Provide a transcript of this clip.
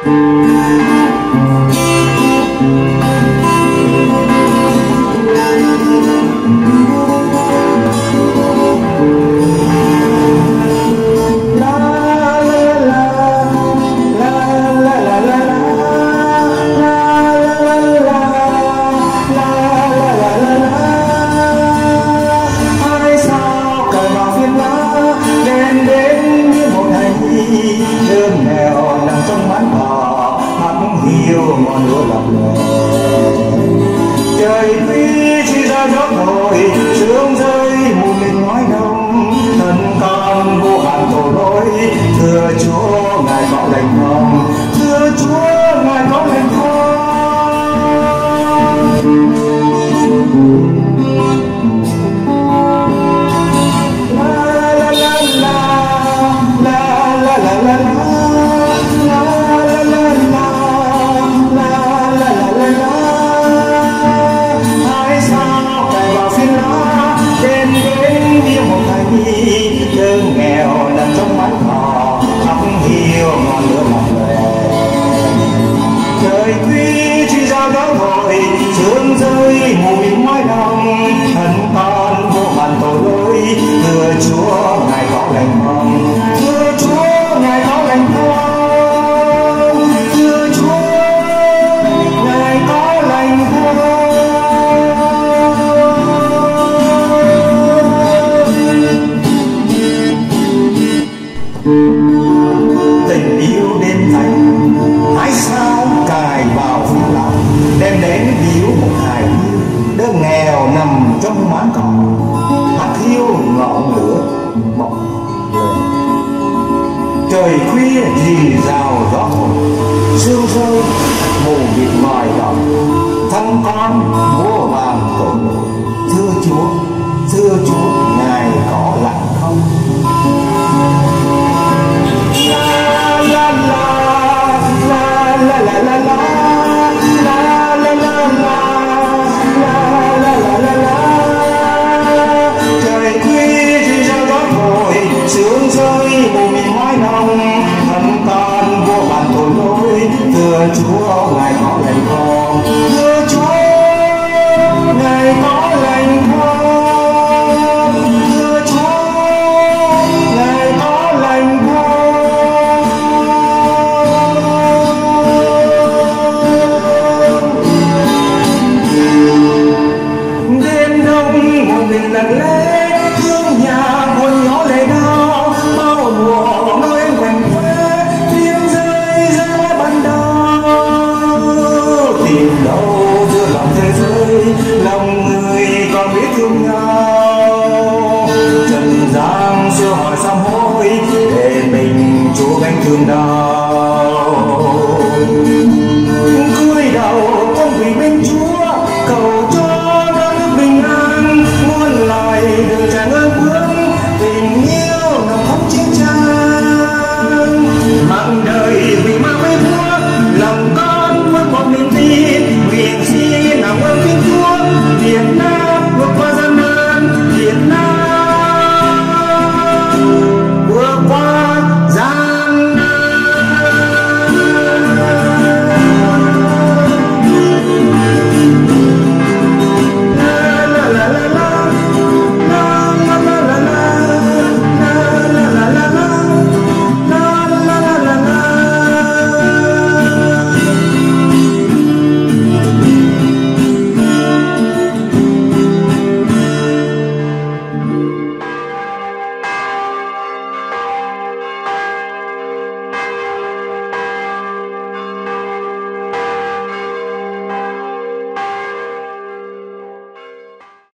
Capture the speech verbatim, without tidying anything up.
Đêm nghèo nằm trong mái cỏ thắm hiu ngọn lửa lập lòe. Trời tuy chỉ ra gió thổi sương rơi mù mịt ngói đông, thân con vô hạn tội lỗi. Thưa Chúa ngài có lành không? Thưa Chúa ngài có lành không? Đêm nghèo nằm trong mái cỏ thắm hiu ngọn lửa lập lòe. Trời tuy chỉ ra gió thổi sương rơi mù mịt ngói đông, thân con vô hạn tội lỗi. Thưa Chúa ngài có lành không? Thưa Chúa ngài có lành không? Thưa Chúa ngài có lành không? Tình yêu đêm thành hái sao cài vào phim lòng, đem đến biểu một hài nhi đêm nghèo nằm trong máng cỏ hạt hiu ngọn lửa mộng lên. Trời khuya rì rào gió thổi sương rơi mù mịt ngoài đồng, thân con vô vàng tội lỗi. Thưa Chúa, thưa Chúa ngài có lành không? Trời khuya chỉ ra gió thổi sương rơi mù mịt ngói đông, thân con vô vàn tội lỗi. Thưa Chúa ngài có lành không? Thưa Chúa ngài có lành không? Thưa Chúa ngài có lành không? Đêm đông một mình lặng lẽ thương nhà buồn nhỏ lệ đau, bao mùa nơi em quạnh quẽ tiếng rơi rơi ban đầu. Tìm đâu giữa lòng thế giới lòng người còn biết thương nhau, trần gian xưa hỏi sám hối để mình Chúa gánh thương đau.